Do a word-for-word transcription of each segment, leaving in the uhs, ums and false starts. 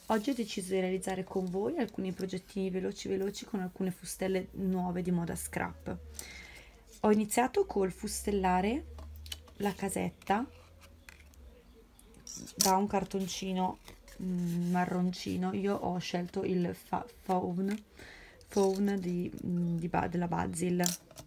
Oggi ho deciso di realizzare con voi alcuni progettini veloci veloci con alcune fustelle nuove di moda scrap. Ho iniziato col fustellare la casetta da un cartoncino mm, marroncino. Io ho scelto il fa fawn, fawn di, mm, di, della Basil.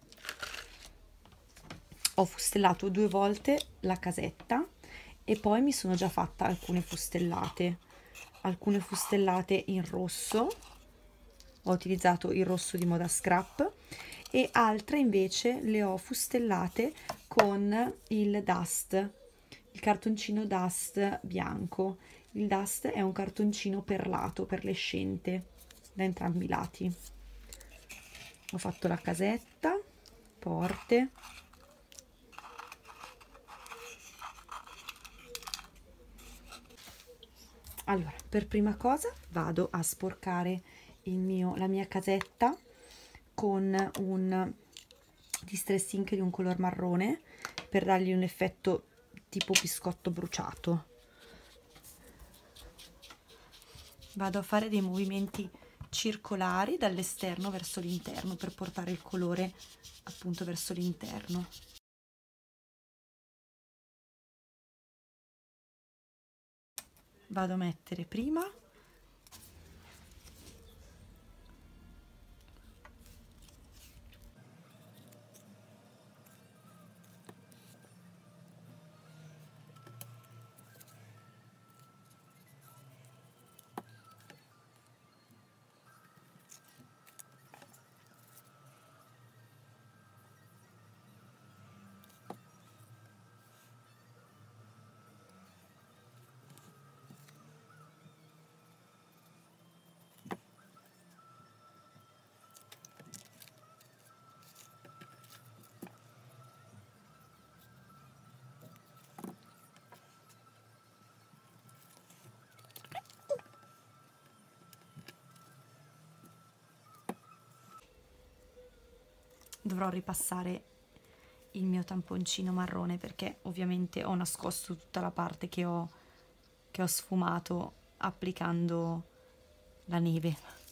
Ho fustellato due volte la casetta e poi mi sono già fatta alcune fustellate alcune fustellate in rosso. Ho utilizzato il rosso di moda scrap e altre invece le ho fustellate con il dust, il cartoncino dust bianco. Il dust è un cartoncino perlato, perlescente da entrambi i lati. Ho fatto la casetta, porte, allora per prima cosa vado a sporcare il mio, la mia casetta con un distress ink di un color marrone per dargli un effetto tipo biscotto bruciato. Vado a fare dei movimenti circolari dall'esterno verso l'interno per portare il colore appunto verso l'interno. Vado a mettere prima dovrò ripassare il mio tamponcino marrone perché ovviamente ho nascosto tutta la parte che ho, che ho sfumato applicando la neve.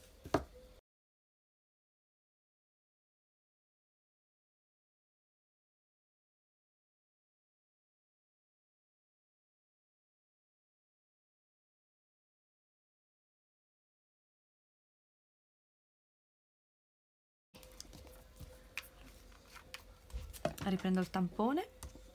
Riprendo il tampone.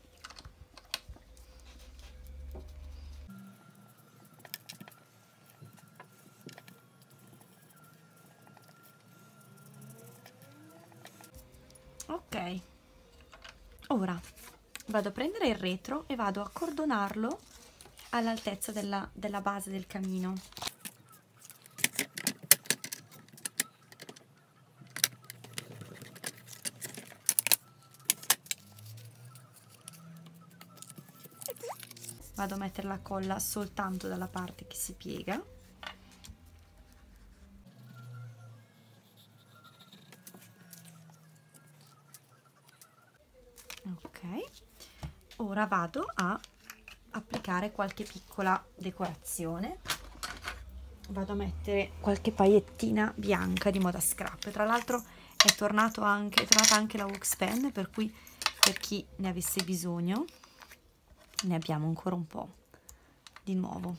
Ok, ora vado a prendere il retro e vado a cordonarlo all'altezza della, della base del camino. Vado a mettere la colla soltanto dalla parte che si piega. Ok, ora vado a applicare qualche piccola decorazione. Vado a mettere qualche pagliettina bianca di moda scrap. Tra l'altro è tornato anche, è tornata anche la wax pen, per cui per chi ne avesse bisogno ne abbiamo ancora un po' di nuovo.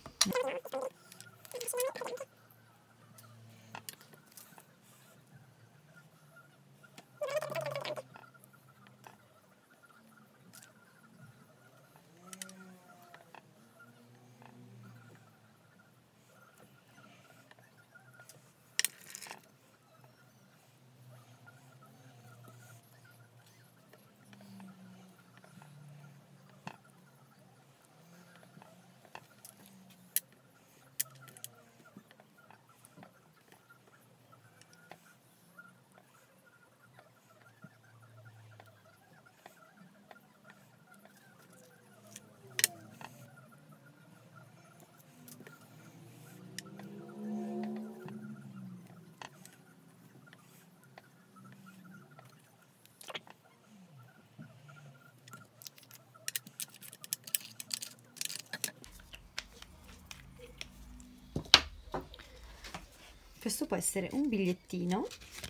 Questo può essere un bigliettino,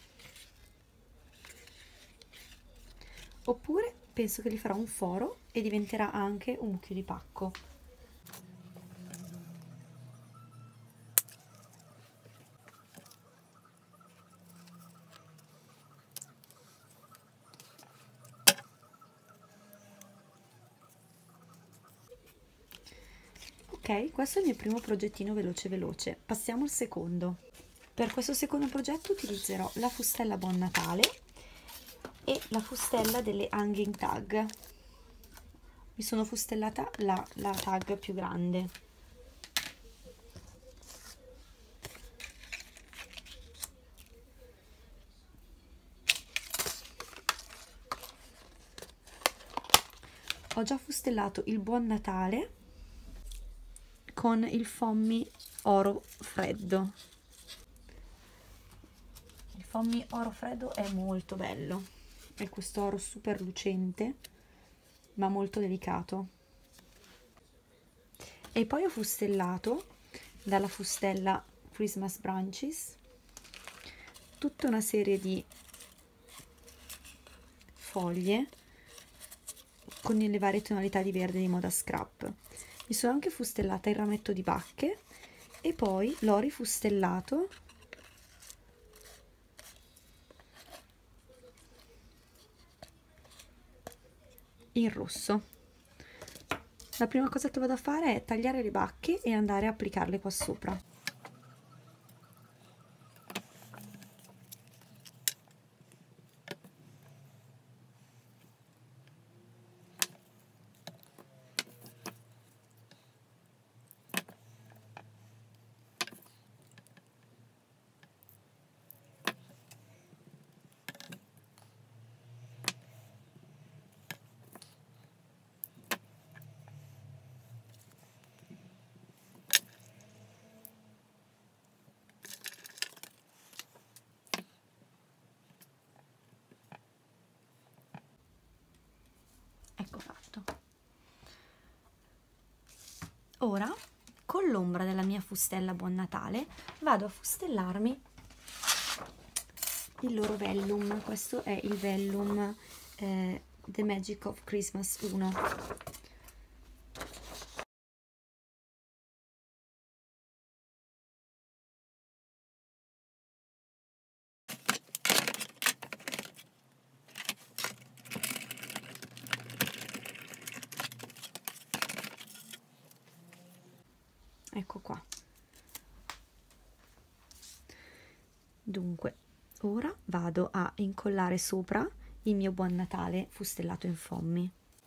oppure penso che gli farò un foro e diventerà anche un mucchio di pacco. Ok, questo è il mio primo progettino veloce veloce. Passiamo al secondo. Per questo secondo progetto utilizzerò la fustella Buon Natale e la fustella delle hanging tag. Mi sono fustellata la, la tag più grande. Ho già fustellato il Buon Natale con il Foamy Oro Freddo. Il Foamy Oro Freddo è molto bello, è questo oro super lucente ma molto delicato. E poi ho fustellato dalla fustella Christmas Branches tutta una serie di foglie con le varie tonalità di verde di moda scrap. Mi sono anche fustellata il rametto di bacche e poi l'ho rifustellato in rosso. La prima cosa che vado a fare è tagliare le bacche e andare a applicarle qua sopra. Ecco fatto. Ora, con l'ombra della mia fustella Buon Natale, vado a fustellarmi il loro vellum. Questo è il vellum eh, The Magic of Christmas uno. Ecco qua. Dunque, ora vado a incollare sopra il mio Buon Natale fustellato in foamy.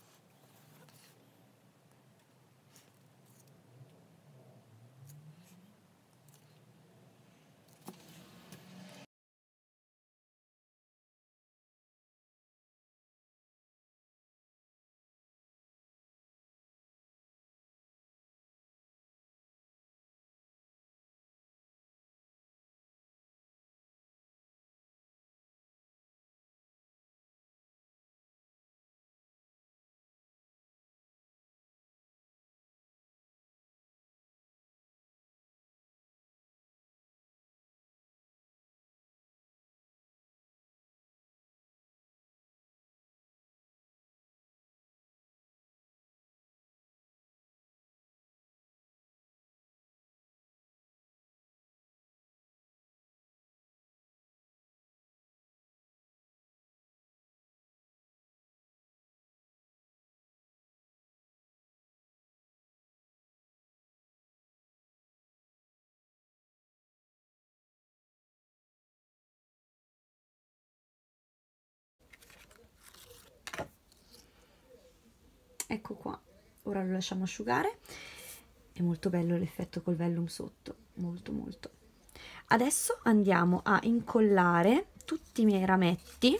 Ecco qua, ora lo lasciamo asciugare. È molto bello l'effetto col vellum sotto, molto molto. Adesso andiamo a incollare tutti i miei rametti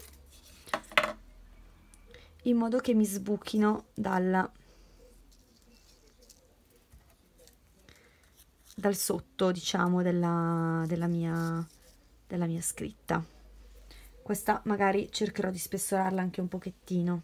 in modo che mi sbuchino dal, dal sotto, diciamo, della, della, mia, della mia scritta. Questa magari cercherò di spessorarla anche un pochettino.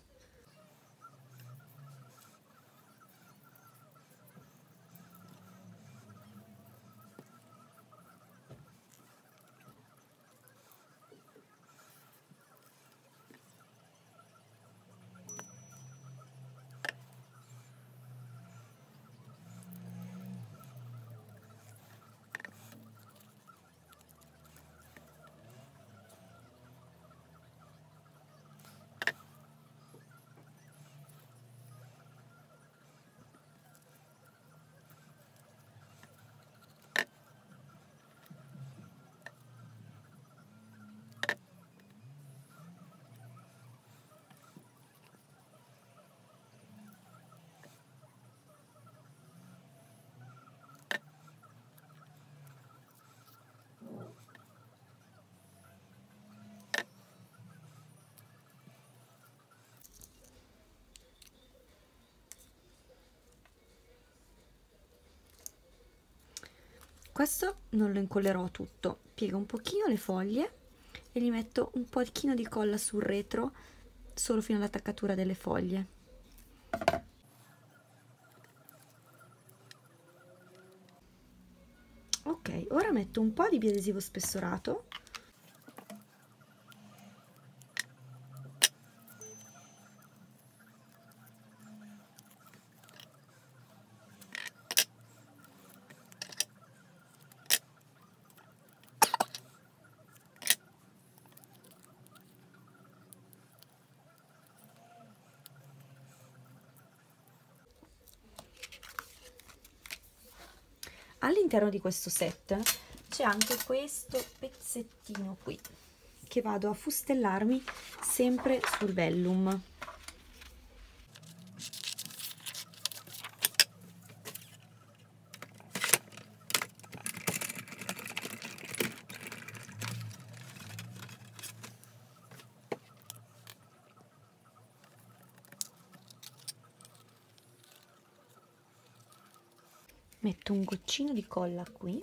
Questo non lo incollerò tutto, piego un pochino le foglie e gli metto un pochino di colla sul retro solo fino all'attaccatura delle foglie. Ok, ora metto un po' di biadesivo spessorato. All'interno di questo set c'è anche questo pezzettino qui che vado a fustellarmi sempre sul vellum. Metto un goccino di colla qui.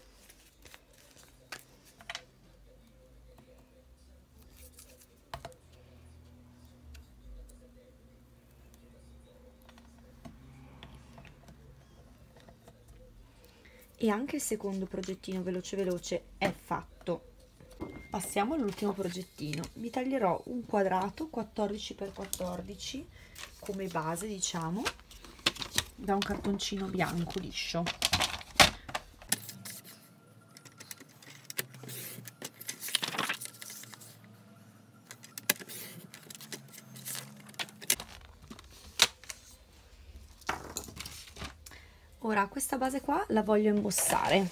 E anche il secondo progettino veloce veloce è fatto. Passiamo all'ultimo progettino. Mi taglierò un quadrato quattordici per quattordici come base, diciamo, da un cartoncino bianco liscio. Ora questa base qua la voglio imbossare.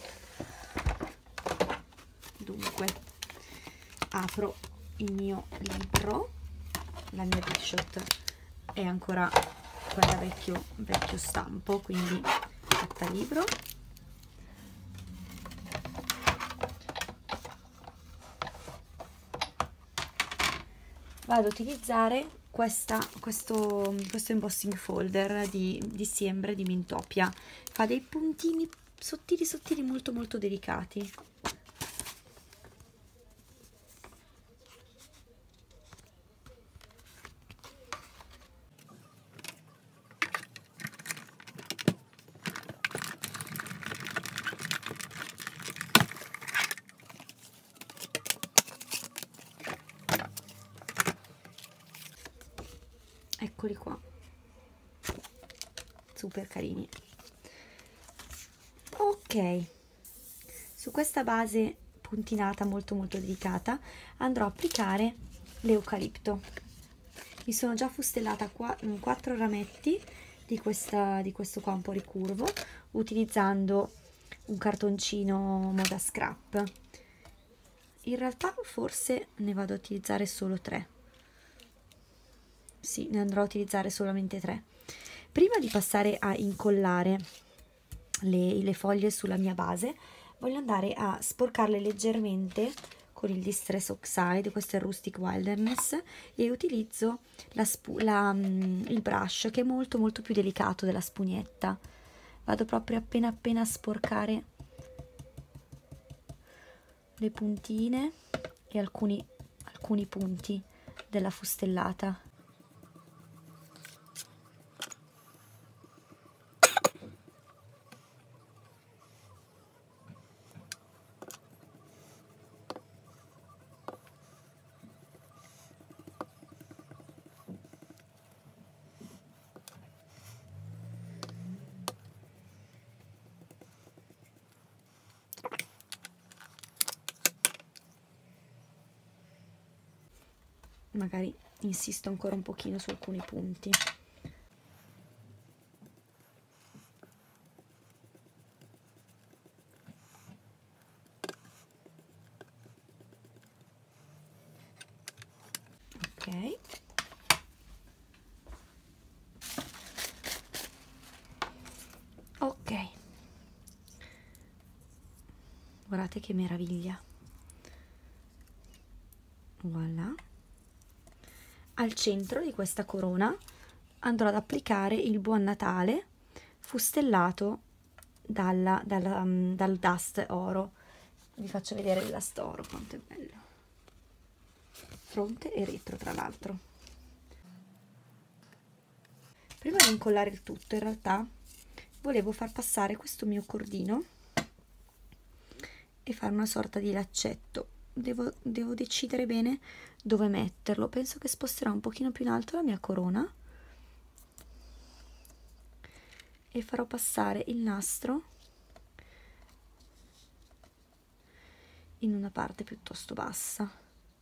Dunque apro il mio libro, la mia t-shirt è ancora quella vecchio, vecchio stampo, quindi carta libro, vado ad utilizzare questa, questo, questo embossing folder di, di Siembre di Mintopia, fa dei puntini sottili sottili molto molto delicati. Eccoli qua, super carini. Ok, su questa base puntinata molto molto delicata andrò a applicare l'eucalipto. Mi sono già fustellata qua in quattro rametti di, questa, di questo qua un po' ricurvo, utilizzando un cartoncino moda scrap. In realtà forse ne vado a utilizzare solo tre. Sì, ne andrò a utilizzare solamente tre. Prima di passare a incollare le, le foglie sulla mia base, voglio andare a sporcarle leggermente con il Distress Oxide, questo è il Rustic Wilderness, e utilizzo la la, il brush che è molto molto più delicato della spugnetta. Vado proprio appena appena a sporcare le puntine e alcuni, alcuni punti della fustellata. Magari insisto ancora un pochino su alcuni punti. Ok. Ok. Guardate che meraviglia. Voilà. Al centro di questa corona andrò ad applicare il Buon Natale fustellato dalla, dalla, um, dal dust oro. Vi faccio vedere il dust oro quanto è bello, fronte e retro tra l'altro. Prima di incollare il tutto, in realtà volevo far passare questo mio cordino e fare una sorta di laccetto. Devo, devo decidere bene dove metterlo. Penso che sposterò un pochino più in alto la mia corona e farò passare il nastro in una parte piuttosto bassa.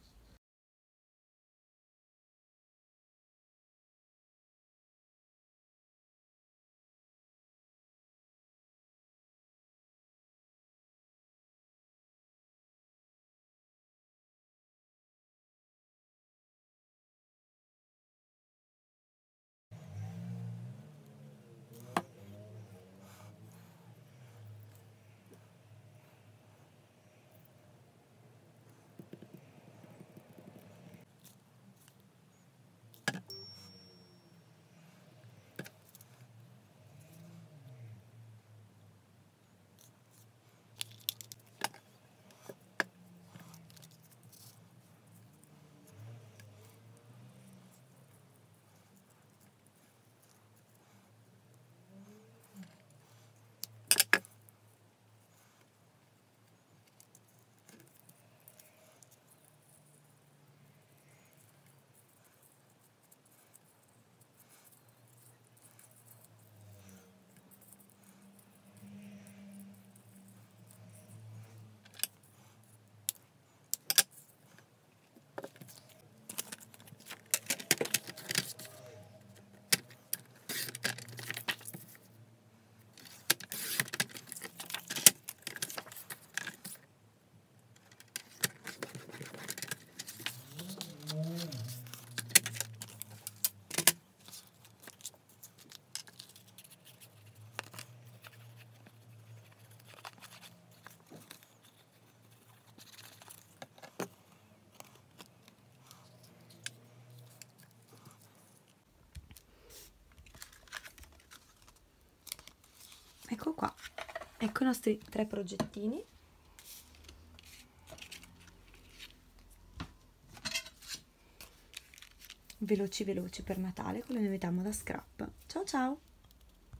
Ecco qua, ecco i nostri tre progettini. Veloci veloci per Natale con le novità moda scrap. Ciao ciao!